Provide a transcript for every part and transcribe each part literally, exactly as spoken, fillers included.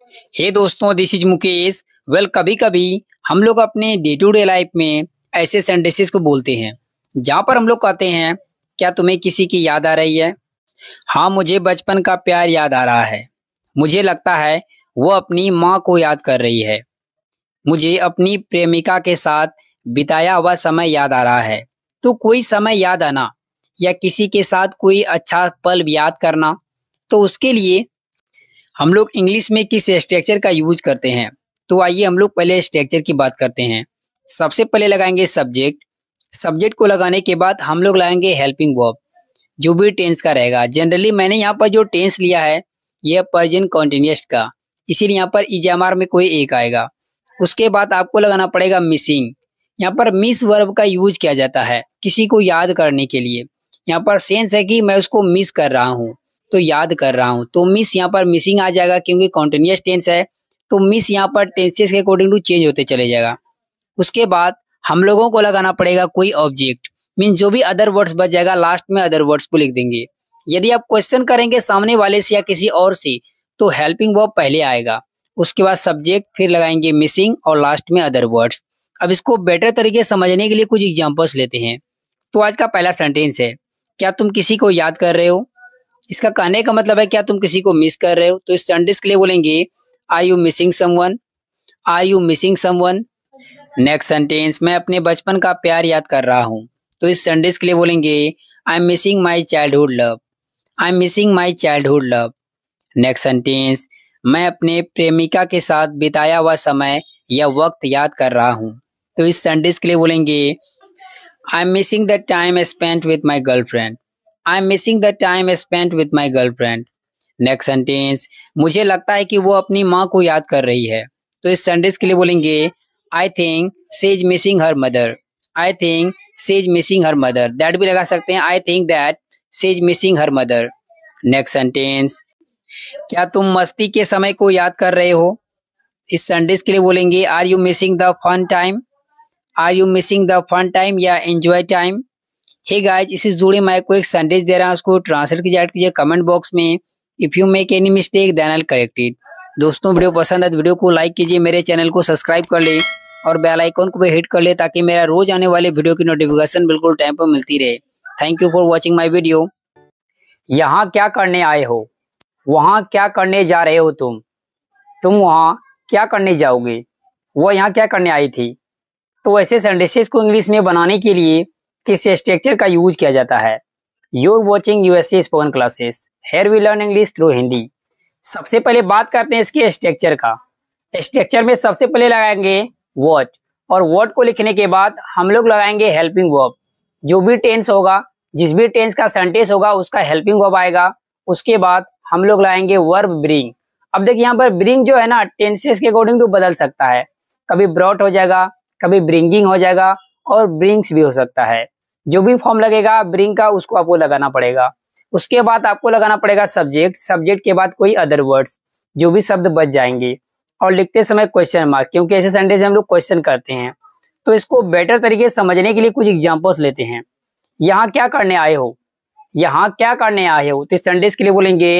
हे दोस्तों, this is Mukesh. Well, कभी कभी हम लोग अपने डे टू डे लाइफ में ऐसे सेंटेंसेस को बोलते हैं जहाँ पर हम लोग कहते हैं, क्या तुम्हें किसी की याद आ रही है? हाँ, मुझे बचपन का प्यार याद आ रहा है। मुझे लगता है वो अपनी माँ को याद कर रही है। मुझे अपनी प्रेमिका के साथ बिताया हुआ समय याद आ रहा है। तो कोई समय याद आना या किसी के साथ कोई अच्छा पल याद करना, तो उसके लिए हम लोग इंग्लिश में किस स्ट्रक्चर का यूज करते हैं? तो आइए हम लोग पहले स्ट्रक्चर की बात करते हैं। सबसे पहले लगाएंगे सब्जेक्ट। सब्जेक्ट को लगाने के बाद हम लोग लगाएंगे हेल्पिंग वर्ब, जो भी टेंस का रहेगा। जनरली मैंने यहाँ पर जो टेंस लिया है यह प्रेजेंट कॉन्टिन्यूअस का, इसीलिए यहाँ पर इजामार में कोई एक आएगा। उसके बाद आपको लगाना पड़ेगा मिसिंग। यहाँ पर मिस वर्ब का यूज किया जाता है किसी को याद करने के लिए। यहाँ पर सेंस है कि मैं उसको मिस कर रहा हूँ, तो याद कर रहा हूँ, तो मिस यहाँ पर मिसिंग आ जाएगा क्योंकि कॉन्टिन्यूअस टेंस है। तो मिस यहाँ पर टेंसेस के अकॉर्डिंग टू चेंज होते चले जाएगा। उसके बाद हम लोगों को लगाना पड़ेगा कोई ऑब्जेक्ट, मीन जो भी अदर वर्ड्स बच जाएगा लास्ट में अदर वर्ड्स को लिख देंगे। यदि आप क्वेश्चन करेंगे सामने वाले से या किसी और से तो हेल्पिंग वर्ब पहले आएगा, उसके बाद सब्जेक्ट, फिर लगाएंगे मिसिंग और लास्ट में अदर वर्ड्स। अब इसको बेटर तरीके से समझने के लिए कुछ एग्जांपल्स लेते हैं। तो आज का पहला सेंटेंस है, क्या तुम किसी को याद कर रहे हो? इसका कहने का मतलब है क्या तुम किसी को मिस कर रहे हो? तो इस सेंटेंस के लिए बोलेंगे are you missing someone? Are you missing someone? Next sentence, मैं अपने बचपन का प्यार याद कर रहा हूँ। तो इस सेंटेंस के लिए बोलेंगे I am missing my childhood love. I am missing my childhood love. Next sentence, मैं अपने प्रेमिका के साथ बिताया हुआ समय या वक्त याद कर रहा हूँ। तो इस सेंटेंस के लिए बोलेंगे I am missing the time spent with my girlfriend. I am missing the time spent with my girlfriend. Next sentence, मुझे लगता है कि वो अपनी माँ को याद कर रही है। तो इस सेंटेंस के लिए बोलेंगे I think she is missing her mother. I think she is missing her mother. That भी लगा सकते हैं, I think that she is missing her mother. Next sentence, क्या तुम मस्ती के समय को याद कर रहे हो? इस सेंटेंस के लिए बोलेंगे are you missing the fun time? Are you missing the fun time या एंजॉय टाइम? हे गाइस, इसी जुड़े मैं आपको एक सेंटेंस दे रहा हूँ, उसको ट्रांसलेट कीजिए, ऐड कीजिए कमेंट बॉक्स में। If you make any mistake then I will correct it. दोस्तों, वीडियो पसंद है तो वीडियो को लाइक कीजिए, मेरे चैनल को सब्सक्राइब कर ले और बेल आइकन को भी हिट कर ले ताकि मेरा रोज आने वाले वीडियो की नोटिफिकेशन बिल्कुल टाइम पर मिलती रहे। Thank you for watching my video. यहाँ क्या करने आए हो? वहाँ क्या करने जा रहे हो तुम? तुम वहाँ क्या करने जाओगे? वो यहाँ क्या करने आई थी? तो ऐसे सेंटेंसेस को इंग्लिश में बनाने के लिए किस स्ट्रक्चर का यूज किया जाता है? You are watching USA spoken classes, here we learn English through Hindi. सबसे पहले बात करते हैं इसके स्ट्रक्चर का। स्ट्रक्चर में सबसे पहले लगाएंगे व्हाट, और व्हाट को लिखने के बाद हम लोग लगाएंगे हेल्पिंग वर्ब। जो भी टेंस होगा, जिस भी टेंस का सेंटेंस होगा उसका हेल्पिंग वर्ब आएगा। उसके बाद हम लोग लगाएंगे वर्ब ब्रिंग। अब देखिए यहाँ पर ब्रिंग जो है ना, टेंसेस के अकॉर्डिंग टू बदल सकता है। कभी ब्रॉट हो जाएगा, कभी ब्रिंगिंग हो जाएगा और ब्रिंग्स भी हो सकता है। जो भी फॉर्म लगेगा ब्रिंग का उसको आपको लगाना पड़ेगा। उसके बाद आपको लगाना पड़ेगा सब्जेक्ट। सब्जेक्ट के बाद कोई अदर वर्ड्स, जो भी शब्द बच जाएंगे, और लिखते समय क्वेश्चन मार्क, क्योंकि ऐसे सेंटेंस हम लोग क्वेश्चन करते हैं। तो इसको बेटर तरीके से समझने के लिए कुछ एग्जांपल्स लेते हैं। यहाँ क्या करने आए हो? यहाँ क्या करने आए हो? तो इस सेंटेंस के लिए बोलेंगे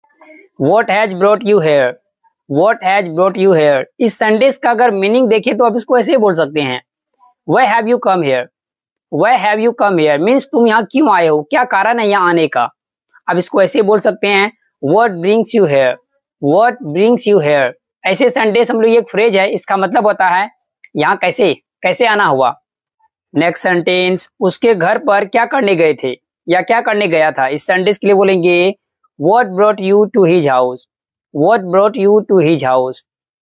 what has brought you here? What has brought you here? इस सेंटेंस का अगर मीनिंग देखें तो आप इसको ऐसे ही बोल सकते हैं, why have you come here? Why have you come here means तुम यहाँ क्यों आए हो, क्या कारण है यहाँ आने का। अब इसको ऐसे बोल सकते हैं what brings you here? What brings you here? ऐसे सेंटेंस हम लोग, एक फ्रेज है, इसका मतलब होता है यहाँ कैसे कैसे आना हुआ। नेक्स्ट सेंटेंस, उसके घर पर क्या करने गए थे या क्या करने गया था? इस सेंटेंस के लिए बोलेंगे what brought you to his house? What brought you to his house?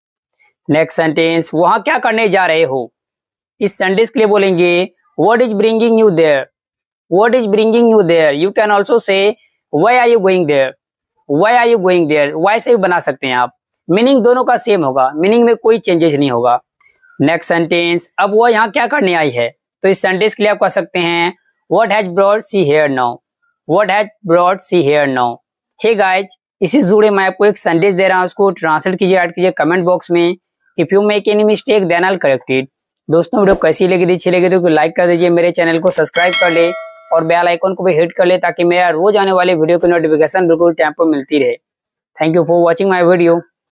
Next sentence, वहां क्या करने जा रहे हो? इस सेंटेंस के लिए बोलेंगे what is bringing you there? What is bringing you there? You can also say why are you going there? Why are you going there? Why से भी बना सकते हैं आप। मीनिंग दोनों का सेम होगा, मीनिंग में कोई चेंजेस नहीं होगा। नेक्स्ट सेंटेंस, अब वो यहाँ क्या करने आई है? तो इस सेंटेंस के लिए आप कह सकते हैं what has brought she here now? What has brought she here now? Hey guys, इसी जुड़े मैं आपको एक सेंटेंस दे रहा हूँ, उसको ट्रांसलेट कीजिए, ऐड कीजिए कमेंट बॉक्स में। If you make any mistake then I will correct it. दोस्तों, वीडियो कैसी लगी? अच्छी लगी तो लाइक कर दीजिए, मेरे चैनल को सब्सक्राइब कर ले और बेल आइकन को भी हिट कर ले ताकि मेरा रोज आने वाले वीडियो की नोटिफिकेशन बिल्कुल टाइम पर मिलती रहे। Thank you for watching my video.